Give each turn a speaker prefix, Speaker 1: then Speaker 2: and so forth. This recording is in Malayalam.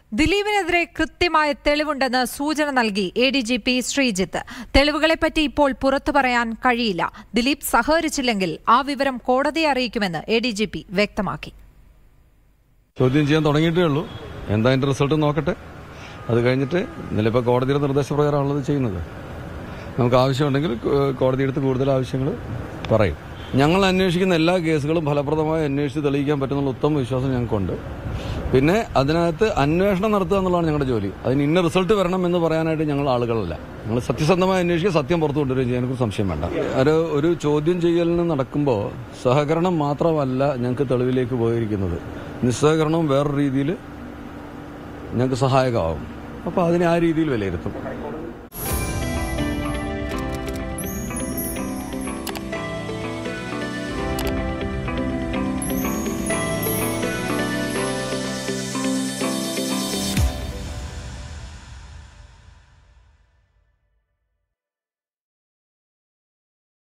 Speaker 1: ദിലീപിനെതിരെ കൃത്യമായ തെളിവുണ്ടെന്ന് സൂചന നൽകി എഡിജിപി ശ്രീജിത്ത്. തെളിവുകളെപ്പറ്റി ഇപ്പോൾ പുറത്തു പറയാൻ കഴിയില്ല. ദിലീപ് സഹകരിച്ചില്ലെങ്കിൽ ആ വിവരം കോടതിയെ അറിയിക്കുമെന്ന് എഡിജിപി വ്യക്തമാക്കി.
Speaker 2: ചോദ്യം ചെയ്യാൻ തുടങ്ങിയിട്ടേ ഉള്ളൂ. എന്താ അതിന്റെ റിസൾട്ട് നോക്കട്ടെ. അത് കഴിഞ്ഞിട്ട് ഇന്നലെ ഇപ്പോൾ കോടതിയുടെ നിർദ്ദേശപ്രകാരമാണുള്ളത് ചെയ്യുന്നത്. നമുക്ക് ആവശ്യമുണ്ടെങ്കിൽ കോടതി എടുത്ത് കൂടുതൽ ആവശ്യങ്ങൾ പറയും. ഞങ്ങൾ അന്വേഷിക്കുന്ന എല്ലാ കേസുകളും ഫലപ്രദമായി അന്വേഷിച്ച് തെളിയിക്കാൻ പറ്റുന്നുള്ള ഉത്തമ വിശ്വാസം ഞങ്ങൾക്കുണ്ട്. പിന്നെ അതിനകത്ത് അന്വേഷണം നടത്തുക എന്നുള്ളതാണ് ഞങ്ങളുടെ ജോലി. അതിന് ഇന്ന റിസൾട്ട് വരണം എന്ന് പറയാനായിട്ട് ഞങ്ങൾ ആളുകളല്ല. ഞങ്ങൾ സത്യസന്ധമായി അന്വേഷിക്കുക, സത്യം പുറത്തു കൊണ്ടുവരികയും ചെയ്യാനൊരു സംശയം വേണ്ട. ഒരു ചോദ്യം ചെയ്യലിന് നടക്കുമ്പോൾ സഹകരണം മാത്രമല്ല ഞങ്ങൾക്ക് തെളിവിലേക്ക് പോയിരിക്കുന്നത്, നിസ്സഹകരണവും വേറൊരു രീതിയിൽ ഞങ്ങൾക്ക് സഹായകമാകും. അപ്പോൾ അതിനെ ആ രീതിയിൽ വിലയിരുത്തും.